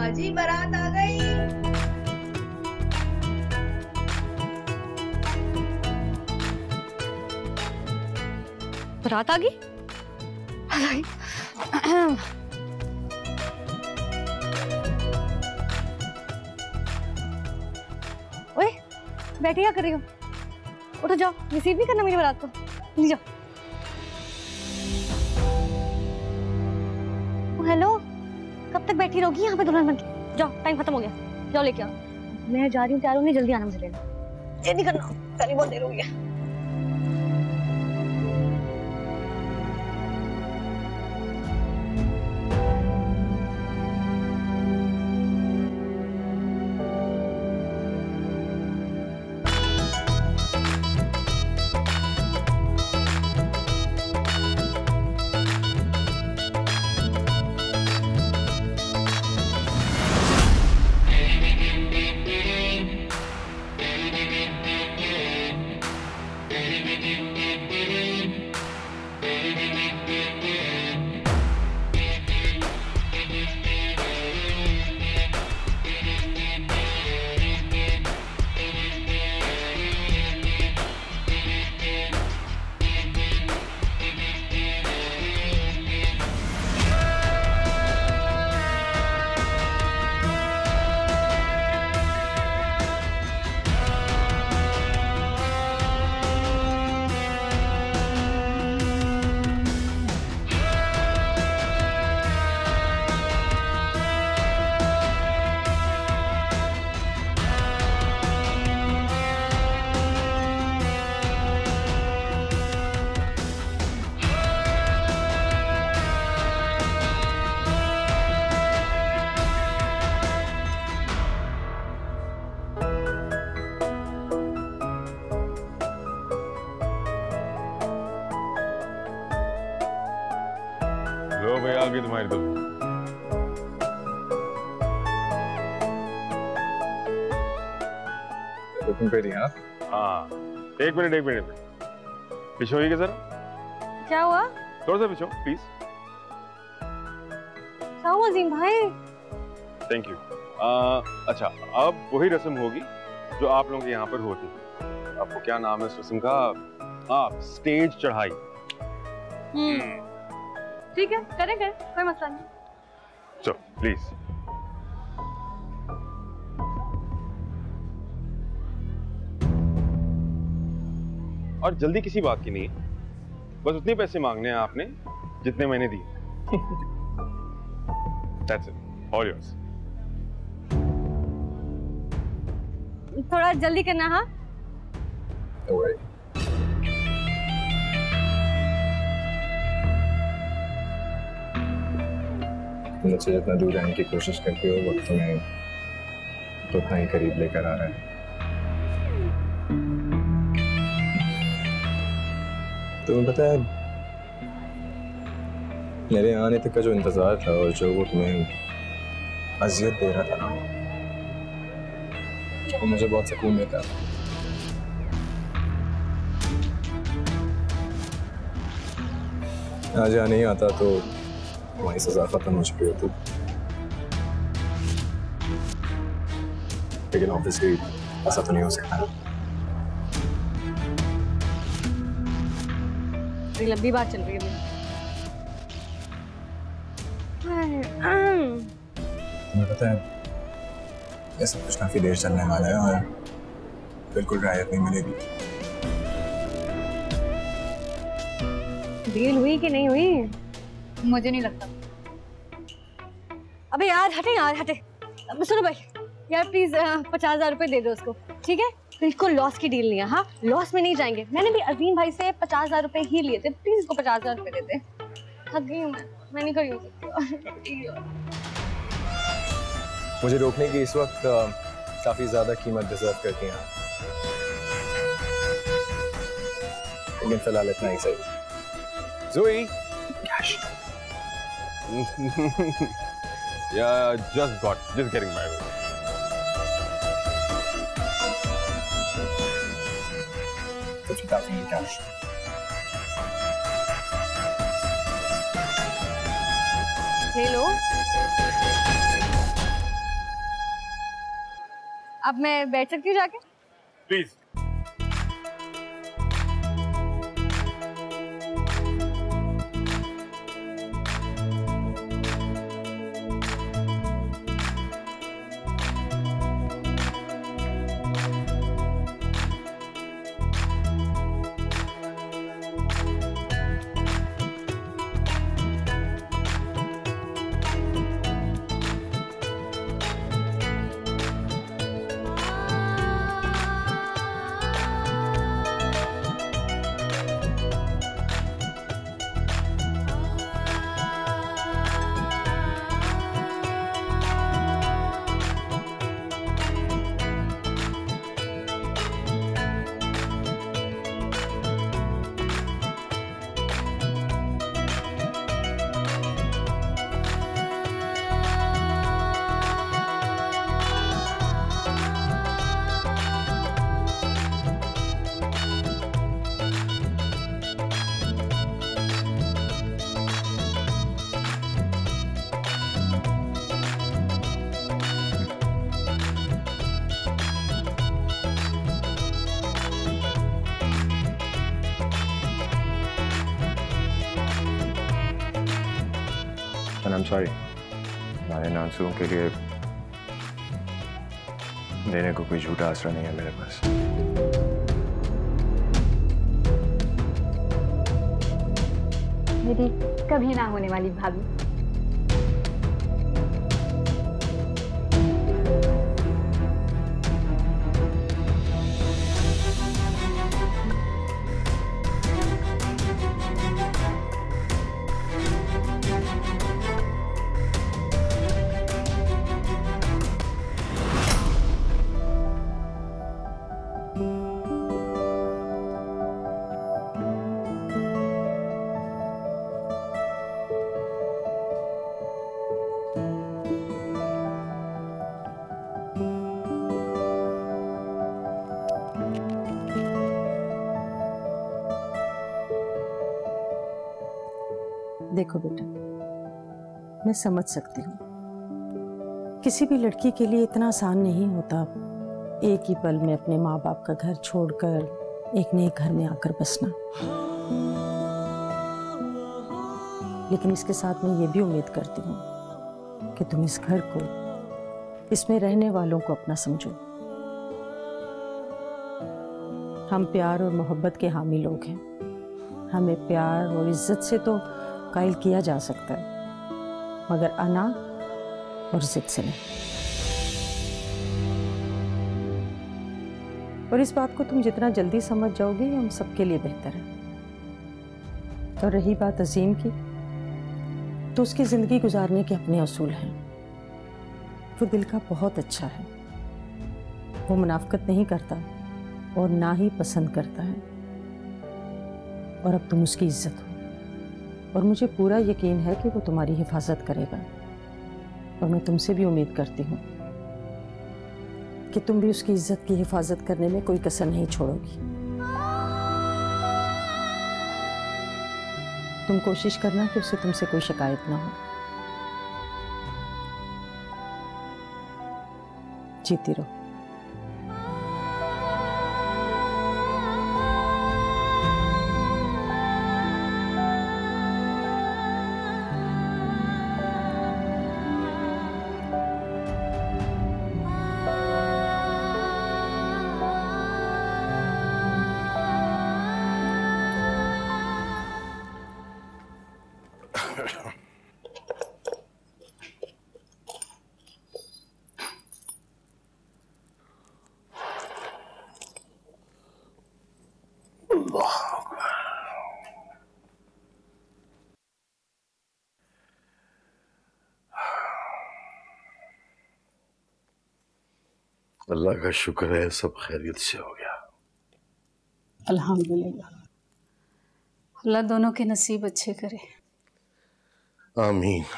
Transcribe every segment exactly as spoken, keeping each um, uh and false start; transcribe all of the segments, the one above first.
हाँ जी, बारात आ गई। बारात आ गई? ओए, बैठी क्या कर रही हो? उठो, जाओ, रिसीव नहीं करना मेरी बारात को। ले जाओ। हेलो, कब तक बैठी रहोगी यहाँ पे दुल्हन बन के? जाओ, टाइम खत्म हो गया, जाओ लेके आओ। मैं जा रही हूँ, तैयार होने, जल्दी आना मुझे लेना। ये नहीं करना, पहले बहुत देर हो गई है। लो भैया, आ गई तुम्हारी तो। तुम पे हाँ? हाँ, एक मिनट एक मिनट पीछे होइए जरा। क्या हुआ? थोड़ा सा पीछे प्लीज। क्या हुआ अजीम भाई? Thank you. अच्छा, अब वही रस्म होगी जो आप लोगों के यहाँ पर होती है। आपको क्या नाम है इस रस्म का? आप स्टेज चढ़ाई। हम्म, ठीक है, करेंगे, कोई मसला नहीं। चलो प्लीज। और जल्दी किसी बात की नहीं है, बस उतने पैसे मांगने हैं आपने जितने मैंने दिए। That's it, all yours. थोड़ा जल्दी करना। हाँ, मुझसे जितना दूर रहने की कोशिश करती हो, वक्त तुम्हें तो उतना ही करीब लेकर आ रहा है। तुम्हें पता है, मेरे आने तक का जो इंतजार था और जो वो तुम्हें अजियत दे रहा था ना, वो मुझे बहुत सुकून देता है। आज यहाँ नहीं आता तो तुम्हारी सजा खत्म हो चुकी होती, लेकिन ऑब्वियसली ऐसा तो नहीं हो सकता। बड़ी लंबी बात चल रही है मेरी। तुम्हें पता है, ये सब कुछ काफी देर चलने वाला है और बिल्कुल राहत नहीं मिलेगी। डील हुई कि नहीं हुई? मुझे नहीं लगता। अबे यार हटे, यार हटे। अब सुनो भाई, यार प्लीज पचास हजार रुपए दे दो उसको, ठीक है? बिल्कुल लॉस की डील नहीं है। हाँ, लॉस में नहीं जाएंगे। मैंने भी अजीम भाई से पचास हजार रुपए ही लिए थे, प्लीज उसको पचास हजार रुपए दे दे। थक गई हूँ मैं, मैं नहीं खड़ी हो सकती। मुझे रोकने की इस वक्त काफी ज्यादा कीमत डिजर्व करती हैं, लेकिन फिलहाल इतना ही सही। Zoe, cash. Yeah, just got, just getting my way. fifty thousand in cash. ले लो। अब मैं बैठ सकती हूँ जाके? प्लीज। And I'm sorry, हमारे इन आंसुओं के लिए देने को कोई झूठा आसरा नहीं है मेरे पास। मेरी कभी ना होने वाली भाभी। देखो बेटा, मैं समझ सकती हूँ, किसी भी लड़की के लिए इतना आसान नहीं होता एक ही पल में अपने माँ बाप का घर छोड़कर एक नए घर में आकर बसना। लेकिन इसके साथ मैं ये भी उम्मीद करती हूँ कि तुम इस घर को, इसमें रहने वालों को अपना समझो। हम प्यार और मोहब्बत के हामी लोग हैं। हमें प्यार और इज्जत से तो कायल किया जा सकता है, मगर अना और जिद से नहीं। और इस बात को तुम जितना जल्दी समझ जाओगे हम सबके लिए बेहतर है। और रही बात अजीम की, तो उसकी जिंदगी गुजारने के अपने असूल हैं। वो दिल का बहुत अच्छा है, वो मुनाफकत नहीं करता और ना ही पसंद करता है। और अब तुम उसकी इज्जत हो, और मुझे पूरा यकीन है कि वो तुम्हारी हिफाजत करेगा। और मैं तुमसे भी उम्मीद करती हूँ कि तुम भी उसकी इज्जत की हिफाजत करने में कोई कसर नहीं छोड़ोगी। तुम कोशिश करना कि उसे तुमसे कोई शिकायत ना हो। जीती रहो। अल्लाह का शुक्र है सब खैरियत से हो गया। अल्हम्दुलिल्लाह। अल्लाह दोनों के नसीब अच्छे करे। आमीन।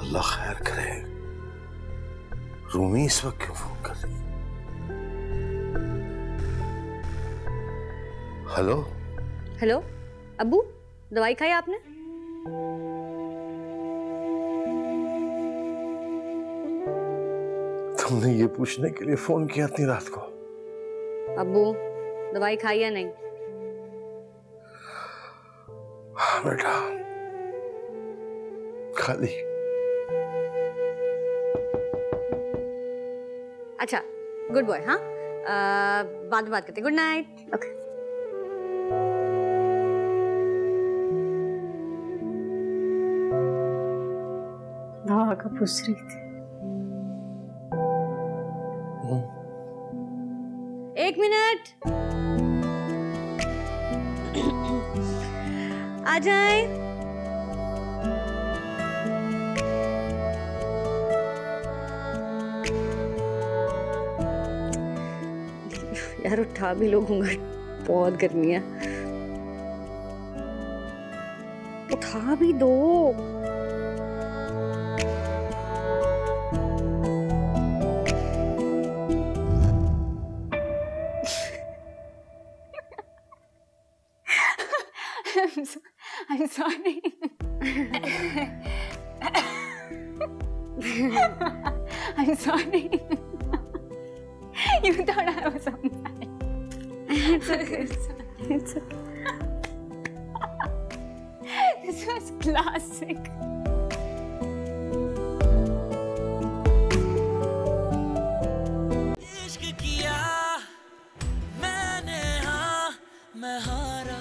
अल्लाह खैर करे। रूमी इस वक्त क्यों फोन कर रही है? हेलो हेलो अब्बू, दवाई खाई आपने? तुमने ये पूछने के लिए फोन किया इतनी रात को? अब्बू, दवाई खाई या नहीं? हाँ बेटा, खा ली। अच्छा, गुड बॉय। हाँ, बाद में बात करते। Good night. ओके। दवा का पूछ रही थी। एक मिनट, आ जाए। यार उठा भी लो घूंघट, बहुत गर्मी है। उठा भी दो। I'm, so, I'm sorry. I'm sorry. You thought I was on that. It's okay. It's okay. This was classic. इश्क किया मैंने, हाँ मैं हारा।